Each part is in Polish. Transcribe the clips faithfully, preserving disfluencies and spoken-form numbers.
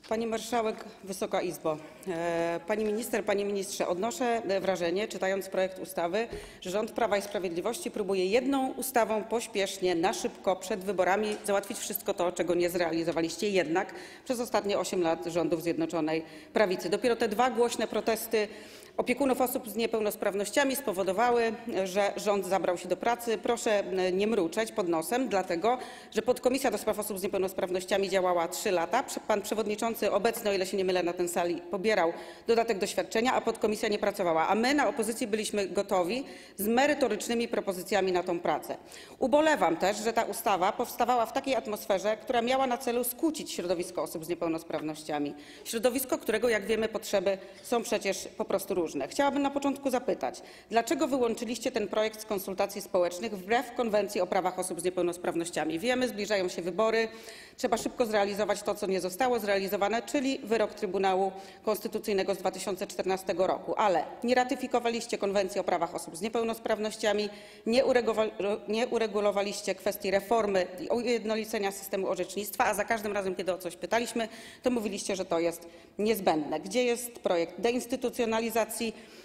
Pani Marszałek, Wysoka Izbo! Pani Minister, Panie Ministrze! Odnoszę wrażenie, czytając projekt ustawy, że rząd Prawa i Sprawiedliwości próbuje jedną ustawą pośpiesznie, na szybko, przed wyborami załatwić wszystko to, czego nie zrealizowaliście jednak przez ostatnie osiem lat rządów Zjednoczonej Prawicy. Dopiero te dwa głośne protesty opiekunów osób z niepełnosprawnościami spowodowały, że rząd zabrał się do pracy. Proszę nie mruczeć pod nosem, dlatego że podkomisja do spraw osób z niepełnosprawnościami działała trzy lata. Pan przewodniczący obecny, o ile się nie mylę, na tej sali pobierał dodatek doświadczenia, a podkomisja nie pracowała. A my na opozycji byliśmy gotowi z merytorycznymi propozycjami na tę pracę. Ubolewam też, że ta ustawa powstawała w takiej atmosferze, która miała na celu skłócić środowisko osób z niepełnosprawnościami. Środowisko, którego, jak wiemy, potrzeby są przecież po prostu różne. Chciałabym na początku zapytać, dlaczego wyłączyliście ten projekt z konsultacji społecznych wbrew Konwencji o prawach osób z niepełnosprawnościami? Wiemy, zbliżają się wybory, trzeba szybko zrealizować to, co nie zostało zrealizowane, czyli wyrok Trybunału Konstytucyjnego z dwa tysiące czternastego roku, ale nie ratyfikowaliście Konwencji o prawach osób z niepełnosprawnościami, nie uregulowaliście kwestii reformy i ujednolicenia systemu orzecznictwa, a za każdym razem, kiedy o coś pytaliśmy, to mówiliście, że to jest niezbędne. Gdzie jest projekt deinstytucjonalizacji?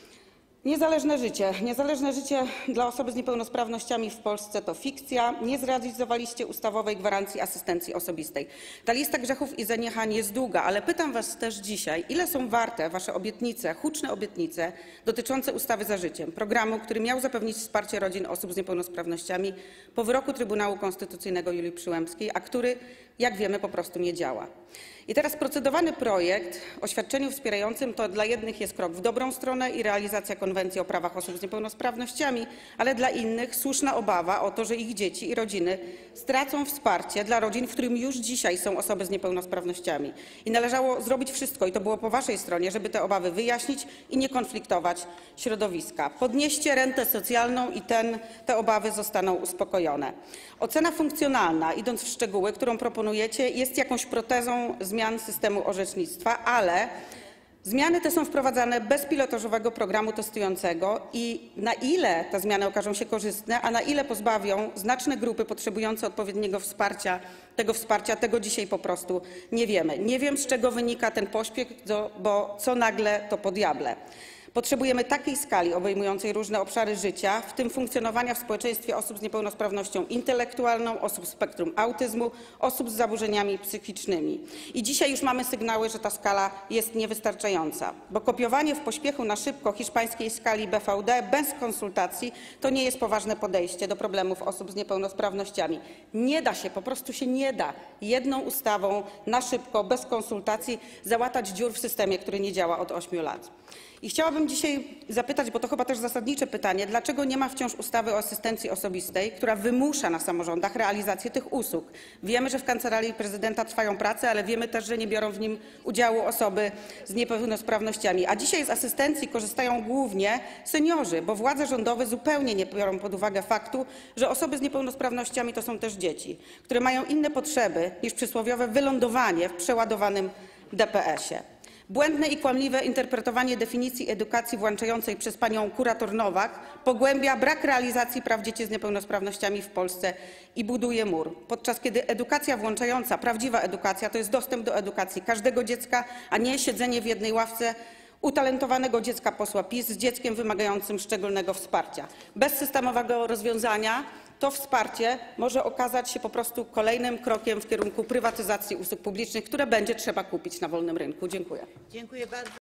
Niezależne życie. Niezależne życie dla osoby z niepełnosprawnościami w Polsce to fikcja. Nie zrealizowaliście ustawowej gwarancji asystencji osobistej. Ta lista grzechów i zaniechań jest długa, ale pytam was też dzisiaj, ile są warte wasze obietnice, huczne obietnice dotyczące ustawy Za życiem, programu, który miał zapewnić wsparcie rodzin osób z niepełnosprawnościami po wyroku Trybunału Konstytucyjnego Julii Przyłębskiej, a który, jak wiemy, po prostu nie działa. I teraz procedowany projekt o świadczeniu wspierającym to dla jednych jest krok w dobrą stronę i realizacja Konwencji o prawach osób z niepełnosprawnościami, ale dla innych słuszna obawa o to, że ich dzieci i rodziny stracą wsparcie dla rodzin, w którym już dzisiaj są osoby z niepełnosprawnościami. I należało zrobić wszystko, i to było po waszej stronie, żeby te obawy wyjaśnić i nie konfliktować środowiska. Podnieście rentę socjalną i ten, te obawy zostaną uspokojone. Ocena funkcjonalna, idąc w szczegóły, którą proponujecie, jest jakąś protezą zmian systemu orzecznictwa, ale zmiany te są wprowadzane bez pilotażowego programu testującego i na ile te zmiany okażą się korzystne, a na ile pozbawią znaczne grupy potrzebujące odpowiedniego wsparcia, tego wsparcia, tego dzisiaj po prostu nie wiemy. Nie wiem, z czego wynika ten pośpiech, bo co nagle, to po diable. Potrzebujemy takiej skali obejmującej różne obszary życia, w tym funkcjonowania w społeczeństwie osób z niepełnosprawnością intelektualną, osób z spektrum autyzmu, osób z zaburzeniami psychicznymi. I dzisiaj już mamy sygnały, że ta skala jest niewystarczająca, bo kopiowanie w pośpiechu na szybko hiszpańskiej skali B V D bez konsultacji to nie jest poważne podejście do problemów osób z niepełnosprawnościami. Nie da się, po prostu się nie da jedną ustawą na szybko, bez konsultacji załatać dziur w systemie, który nie działa od ośmiu lat. I chciałabym dzisiaj zapytać, bo to chyba też zasadnicze pytanie, dlaczego nie ma wciąż ustawy o asystencji osobistej, która wymusza na samorządach realizację tych usług. Wiemy, że w Kancelarii Prezydenta trwają prace, ale wiemy też, że nie biorą w nim udziału osoby z niepełnosprawnościami. A dzisiaj z asystencji korzystają głównie seniorzy, bo władze rządowe zupełnie nie biorą pod uwagę faktu, że osoby z niepełnosprawnościami to są też dzieci, które mają inne potrzeby niż przysłowiowe wylądowanie w przeładowanym D P S-ie. Błędne i kłamliwe interpretowanie definicji edukacji włączającej przez panią kurator Nowak pogłębia brak realizacji praw dzieci z niepełnosprawnościami w Polsce i buduje mur. Podczas kiedy edukacja włączająca, prawdziwa edukacja, to jest dostęp do edukacji każdego dziecka, a nie siedzenie w jednej ławce utalentowanego dziecka posła PiS z dzieckiem wymagającym szczególnego wsparcia. Bez systemowego rozwiązania to wsparcie może okazać się po prostu kolejnym krokiem w kierunku prywatyzacji usług publicznych, które będzie trzeba kupić na wolnym rynku. Dziękuję. Dziękuję bardzo.